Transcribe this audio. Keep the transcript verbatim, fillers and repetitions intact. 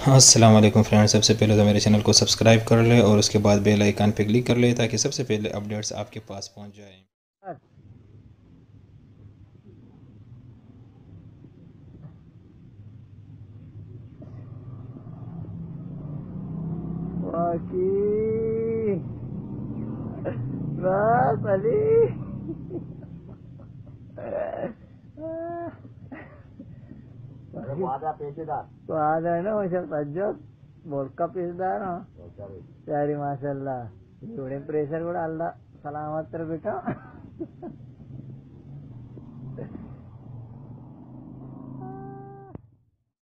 अस्सलाम वालेकुम फ्रेंड्स। सबसे पहले तो मेरे चैनल को सब्सक्राइब कर ले और उसके बाद बेल आइकन पे क्लिक कर ले ताकि सबसे पहले अपडेट्स आपके पास पहुंच जाएं। Waki, Mas Ali. Ada pesedah. Ada na macam tajam. Bolka pesedah na. Cari masalah. Udah pressure udah Allah. Selamat terbita.